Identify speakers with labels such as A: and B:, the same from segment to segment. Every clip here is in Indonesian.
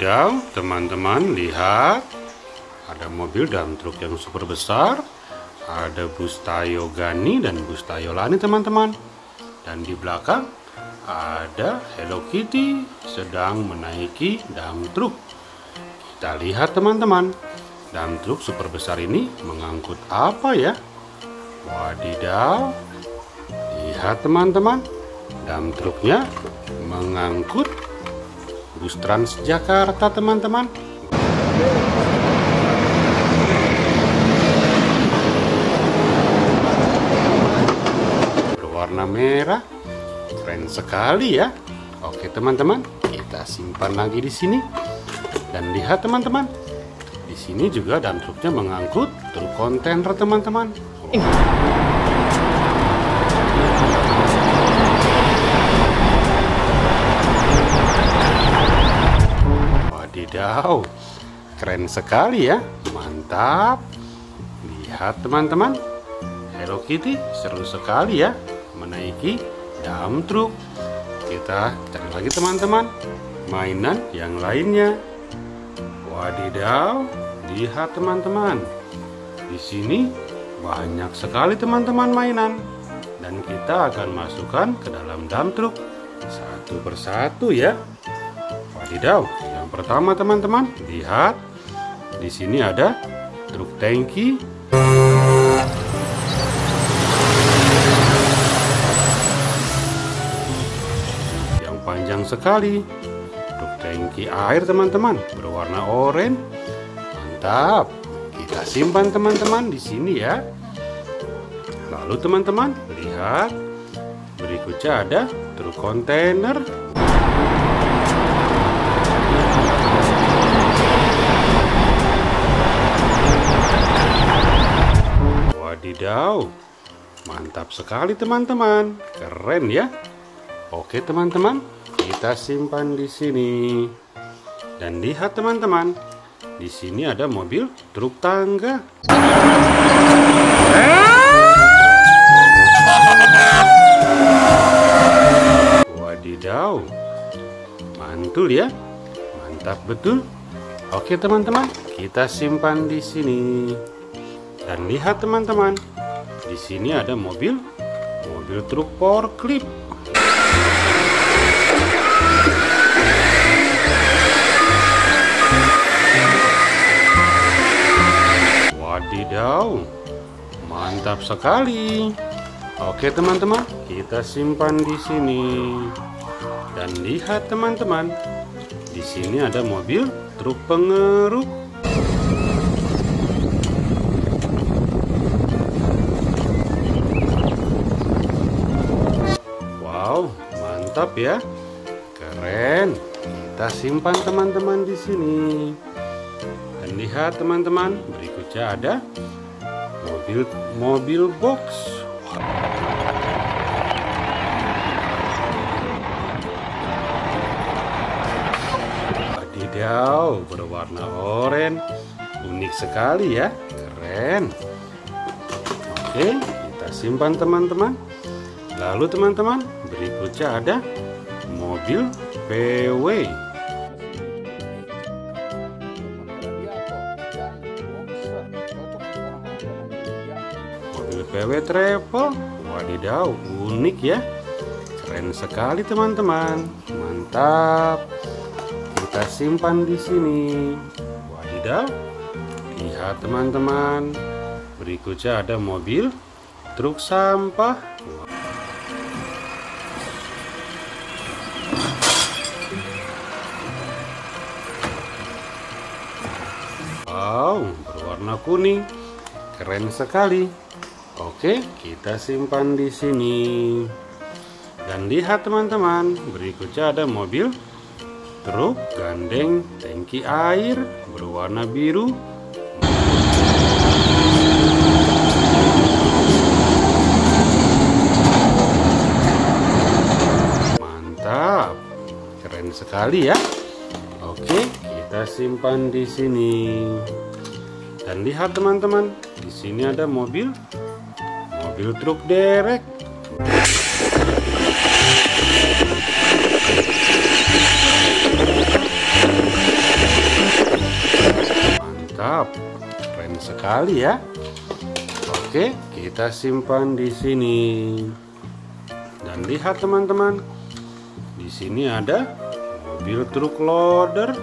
A: Wadidaw, teman-teman lihat, ada mobil dump truck yang super besar, ada bus Tayogani dan bus Tayolani teman-teman. Dan di belakang ada Hello Kitty sedang menaiki dump truck. Kita lihat teman-teman, dump truck super besar ini mengangkut apa ya? Wadidaw, lihat teman-teman, dump trucknya mengangkut bus Transjakarta teman-teman. Berwarna merah, keren sekali ya. Oke teman-teman, kita simpan lagi di sini. Dan lihat teman-teman, di sini juga dump truknya mengangkut truk kontainer teman-teman. Wadidaw, keren sekali ya, mantap. Lihat teman-teman, Hello Kitty seru sekali ya menaiki dump truck. Kita cari lagi teman-teman mainan yang lainnya. Wadidaw, lihat teman-teman, di sini banyak sekali teman-teman mainan, dan kita akan masukkan ke dalam dump truck satu persatu ya. Wadidaw, yang pertama teman-teman, lihat di sini ada truk tangki. Yang panjang sekali, truk tangki air teman-teman, berwarna oranye. Mantap. Kita simpan teman-teman di sini ya. Lalu teman-teman, lihat berikutnya ada truk kontainer. Wadidaw, mantap sekali teman-teman, keren ya. Oke teman-teman, kita simpan di sini. Dan lihat teman-teman, di sini ada mobil truk tangga. Wadidaw, mantul ya, mantap betul. Oke teman-teman, kita simpan di sini. Dan lihat teman-teman, di sini ada mobil truk forklift. Wadidaw, mantap sekali. Oke teman-teman, kita simpan di sini. Dan lihat teman-teman, di sini ada mobil truk pengeruk. Wow, mantap ya, keren. Kita simpan teman-teman di sini. Dan lihat teman-teman, berikutnya ada mobil box. Wadidaw, berwarna oranye, unik sekali ya, keren. Oke, kita simpan teman-teman. Lalu teman-teman, berikutnya ada mobil PW. Mobil PW travel. Wadidaw, unik ya, keren sekali teman-teman, mantap. Kita simpan di sini. Wadidaw, lihat teman-teman, berikutnya ada mobil truk sampah. Wow, berwarna kuning, keren sekali. Oke, kita simpan di sini. Dan lihat teman-teman, berikutnya ada mobil truk gandeng tangki air berwarna biru. Mantap, keren sekali ya. Oke, kita simpan di sini. Dan lihat teman-teman, di sini ada mobil truk derek. Mantap, keren sekali ya. Oke, kita simpan di sini. Dan lihat teman-teman, di sini ada mobil truk loader.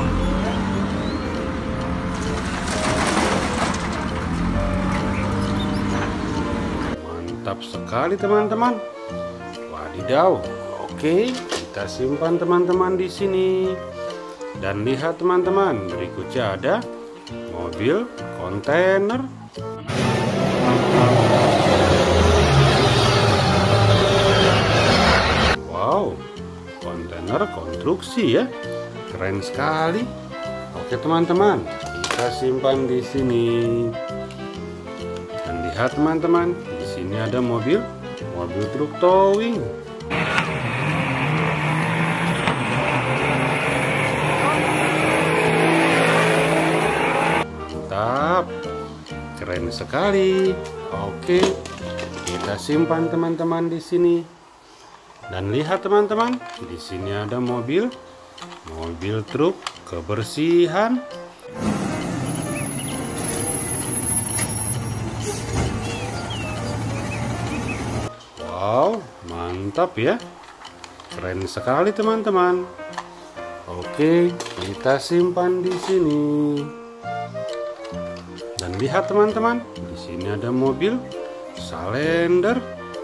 A: Mantap sekali teman-teman. Wadidaw. Oke, kita simpan teman-teman di sini. Dan lihat teman-teman, berikutnya ada mobil kontainer. Wow, kontainer konstruksi ya. Keren sekali. Oke teman-teman, kita simpan di sini. Dan lihat teman-teman, di sini ada mobil truk towing. Mantap, keren sekali. Oke, kita simpan teman-teman di sini. Dan lihat teman-teman, di sini ada mobil truk kebersihan. Wow, mantap ya. Keren sekali teman-teman. Oke, kita simpan di sini. Dan lihat teman-teman, di sini ada mobil Salender.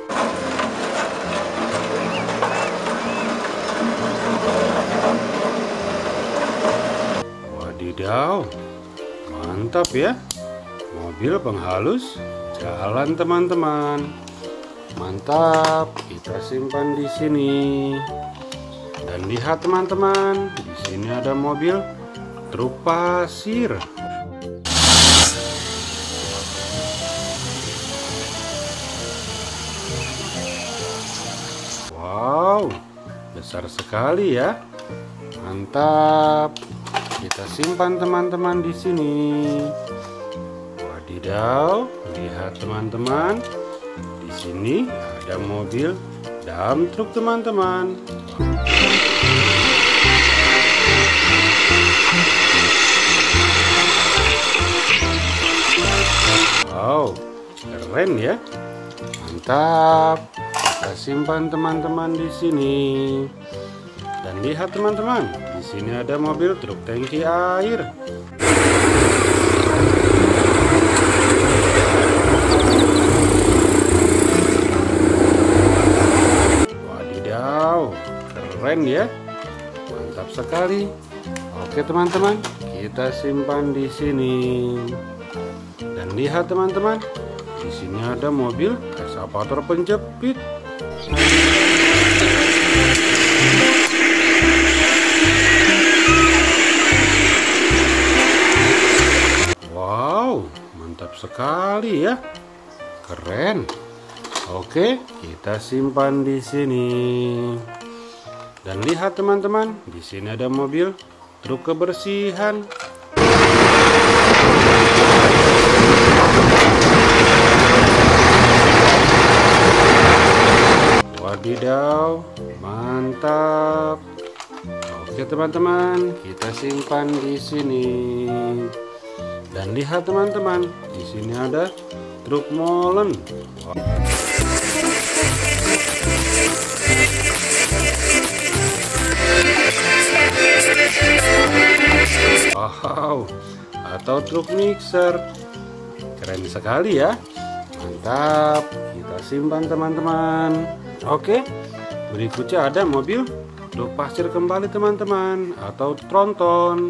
A: Wadidaw, mantap ya. Mobil penghalus jalan teman-teman. Mantap, kita simpan di sini. Dan lihat teman-teman, di sini ada mobil truk pasir. Wow, besar sekali ya. Mantap. Kita simpan teman-teman di sini. Wadidaw, lihat teman-teman. Di sini ada mobil dump truk teman-teman. Wow, keren ya. Mantap. Kita simpan teman-teman di sini. Dan lihat teman-teman, di sini ada mobil truk tangki air. Wadidaw, keren ya. Mantap sekali. Oke teman-teman, kita simpan di sini. Dan lihat teman-teman, di sini ada mobil eskavator penjepit. Wow, mantap sekali ya. Keren. Oke, kita simpan di sini. Dan lihat teman-teman, di sini ada mobil truk kebersihan. Wadidaw, mantap. Oke teman-teman, kita simpan di sini. Dan lihat teman-teman, di sini ada truk molen. Wow, atau truk mixer. Keren sekali ya. Mantap, kita simpan teman-teman. Oke, berikutnya ada mobil truk pasir kembali teman-teman, atau tronton.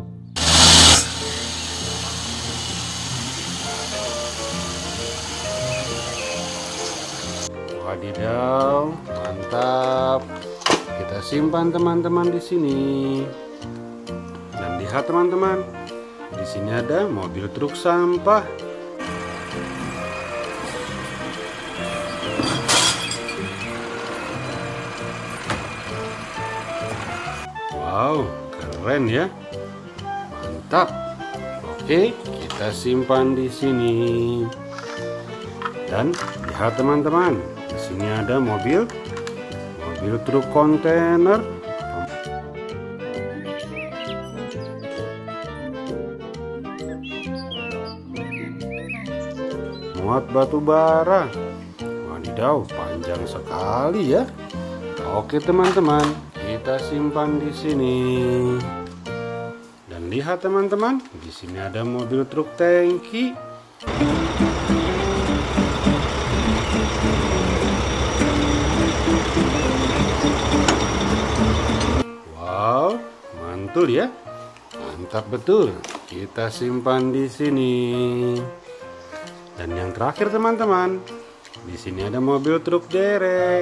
A: Wadidaw, mantap. Kita simpan teman-teman di sini. Dan lihat teman-teman, di sini ada mobil truk sampah. Wow, keren ya. Mantap. Oke, kita simpan di sini. Dan lihat teman-teman, di sini ada mobil truk kontainer. batu bara. Wadidaw, panjang sekali ya. Oke teman-teman, kita simpan di sini. Dan lihat teman-teman, di sini ada mobil truk tangki. Wow, mantul ya. Mantap betul. Kita simpan di sini. Dan yang terakhir teman-teman, di sini ada mobil truk derek.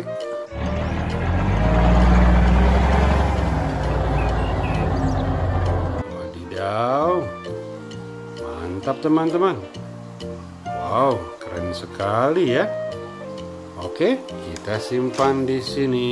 A: Wadidaw, mantap teman-teman. Wow, keren sekali ya. Oke, kita simpan di sini.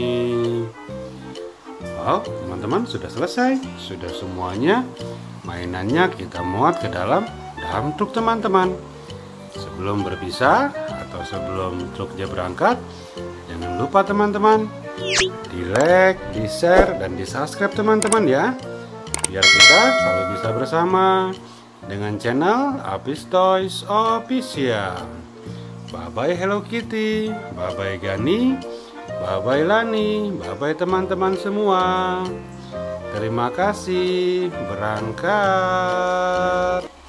A: Wow, teman-teman sudah selesai. Sudah semuanya. Mainannya kita muat ke dalam dump truk teman-teman. Sebelum berpisah atau sebelum truknya berangkat, jangan lupa teman-teman di like, di share, dan di subscribe teman-teman ya, biar kita selalu bisa bersama dengan channel Apis Toys Official. Bye bye Hello Kitty, bye bye Gani, bye bye Lani, bye bye teman-teman semua. Terima kasih, berangkat.